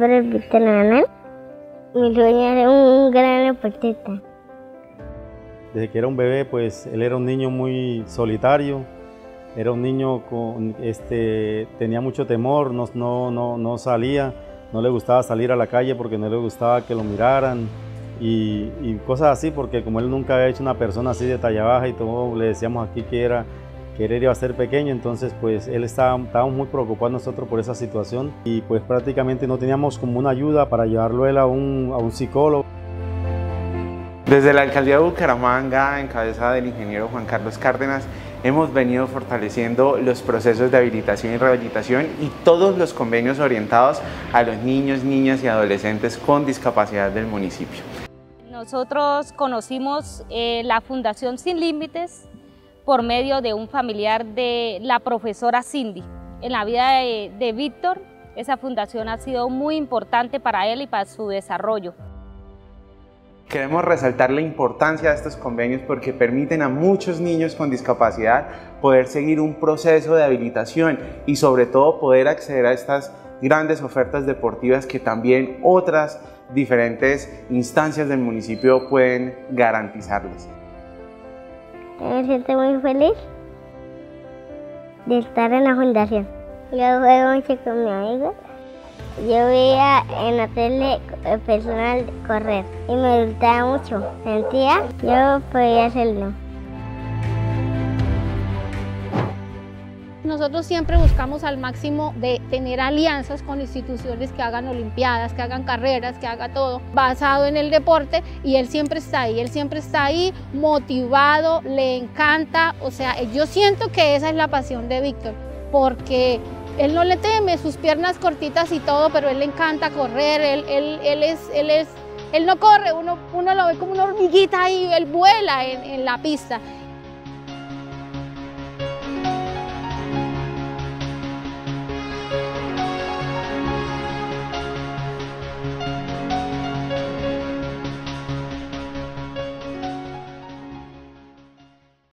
nombre es Víctor Manuel. Mi sueño era un gran deportista. Desde que era un bebé, pues él era un niño muy solitario, era un niño tenía mucho temor, no salía, no le gustaba salir a la calle porque no le gustaba que lo miraran y cosas así, porque como él nunca había hecho una persona así de talla baja y todo, le decíamos aquí que él iba a ser pequeño, entonces pues estábamos muy preocupados nosotros por esa situación y pues prácticamente no teníamos como una ayuda para llevarlo él a un psicólogo. Desde la Alcaldía de Bucaramanga, en cabeza del ingeniero Juan Carlos Cárdenas, hemos venido fortaleciendo los procesos de habilitación y rehabilitación y todos los convenios orientados a los niños, niñas y adolescentes con discapacidad del municipio. Nosotros conocimos la Fundación Sin Límites por medio de un familiar de la profesora Cindy. En la vida de Víctor, esa fundación ha sido muy importante para él y para su desarrollo. Queremos resaltar la importancia de estos convenios porque permiten a muchos niños con discapacidad poder seguir un proceso de habilitación y sobre todo poder acceder a estas grandes ofertas deportivas que también otras diferentes instancias del municipio pueden garantizarles. Me siento muy feliz de estar en la fundación. Yo juego mucho con mi amigo. Yo veía en la tele personal correr y me gustaba mucho. Sentía yo podía hacerlo. Nosotros siempre buscamos al máximo de tener alianzas con instituciones que hagan olimpiadas, que hagan carreras, que haga todo basado en el deporte y él siempre está ahí motivado, le encanta, o sea, yo siento que esa es la pasión de Víctor, porque él no le teme, sus piernas cortitas y todo, pero él le encanta correr, él no corre, uno lo ve como una hormiguita ahí, él vuela en la pista.